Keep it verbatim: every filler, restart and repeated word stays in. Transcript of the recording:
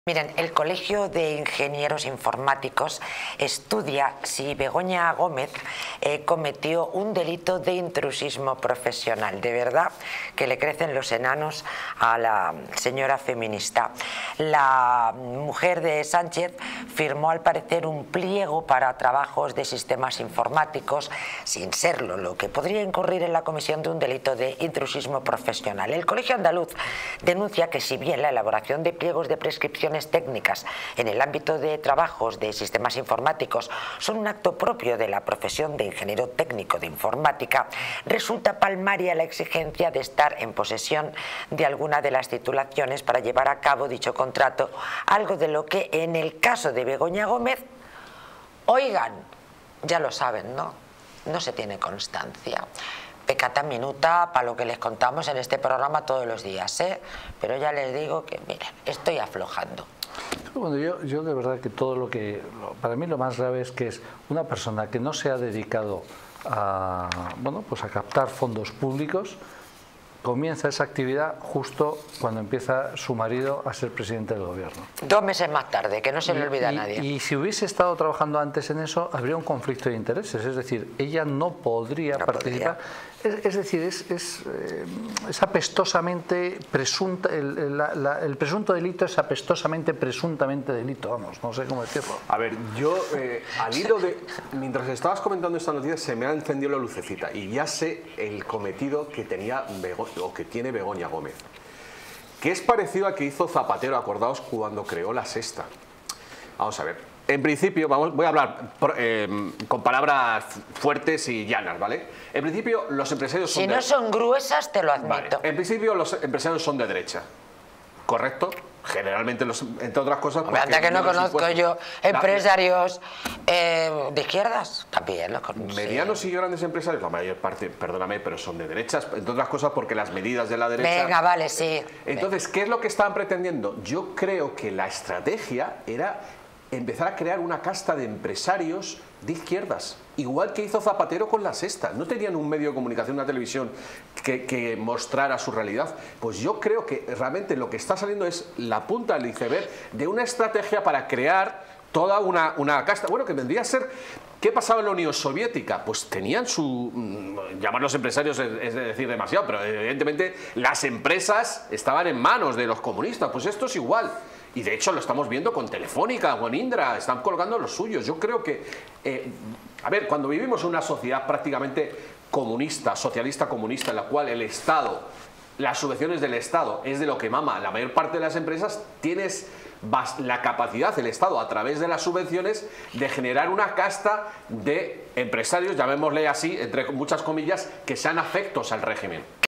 Miren, el Colegio de Ingenieros Informáticos estudia si Begoña Gómez eh, cometió un delito de intrusismo profesional. De verdad que le crecen los enanos a la señora feminista. La mujer de Sánchez firmó al parecer un pliego para trabajos de sistemas informáticos sin serlo, lo que podría incurrir en la comisión de un delito de intrusismo profesional. El Colegio Andaluz denuncia que si bien la elaboración de pliegos de prescripción técnicas en el ámbito de trabajos de sistemas informáticos son un acto propio de la profesión de ingeniero técnico de informática, resulta palmaria la exigencia de estar en posesión de alguna de las titulaciones para llevar a cabo dicho contrato, algo de lo que en el caso de Begoña Gómez, oigan, ya lo saben, ¿no? No se tiene constancia. Pecata minuta para lo que les contamos en este programa todos los días, ¿eh? Pero ya les digo que, miren, estoy aflojando. Bueno, yo, yo de verdad que todo lo que... Para mí lo más grave es que es una persona que no se ha dedicado a, bueno, pues a captar fondos públicos, comienza esa actividad justo cuando empieza su marido a ser presidente del gobierno. Dos meses más tarde, que no se le olvida y, a nadie. Y si hubiese estado trabajando antes en eso, habría un conflicto de intereses, es decir, ella no podría no participar. Podría. Es, es decir, es, es, eh, es apestosamente presunta, el, la, la, el presunto delito es apestosamente presuntamente delito, vamos, no sé cómo decirlo. A ver, yo eh, al hilo de... Mientras estabas comentando esta noticia se me ha encendido la lucecita y ya sé el cometido que tenía Bego, o que tiene Begoña Gómez, que es parecido al que hizo Zapatero, acordaos, cuando creó La Sexta. Vamos a ver. En principio, vamos, voy a hablar eh, con palabras fuertes y llanas, ¿vale? En principio, los empresarios son Si de... no son gruesas, te lo admito. Vale. En principio, los empresarios son de derecha, ¿correcto? Generalmente, los, entre otras cosas... Hombre, anda que no conozco yo empresarios eh, de izquierdas, también los conozco. Medianos y grandes empresarios, la mayor parte, perdóname, pero son de derechas, entre otras cosas porque las medidas de la derecha... Venga, vale, sí. Entonces, ¿qué es lo que estaban pretendiendo? Yo creo que la estrategia era empezar a crear una casta de empresarios de izquierdas, igual que hizo Zapatero con La Sexta. No tenían un medio de comunicación, una televisión que, que mostrara su realidad. Pues yo creo que realmente lo que está saliendo es la punta del iceberg de una estrategia para crear toda una, una casta, bueno, que vendría a ser... ¿Qué pasaba en la Unión Soviética? Pues tenían su... Llamarlos empresarios es, es decir demasiado, pero evidentemente las empresas estaban en manos de los comunistas. Pues esto es igual. Y de hecho lo estamos viendo con Telefónica, con Indra, están colgando los suyos. Yo creo que... Eh, a ver, cuando vivimos en una sociedad prácticamente comunista, socialista comunista, en la cual el Estado, las subvenciones del Estado es de lo que mama la mayor parte de las empresas, tienes la capacidad, el Estado, a través de las subvenciones, de generar una casta de empresarios, llamémosle así, entre muchas comillas, que sean afectos al régimen.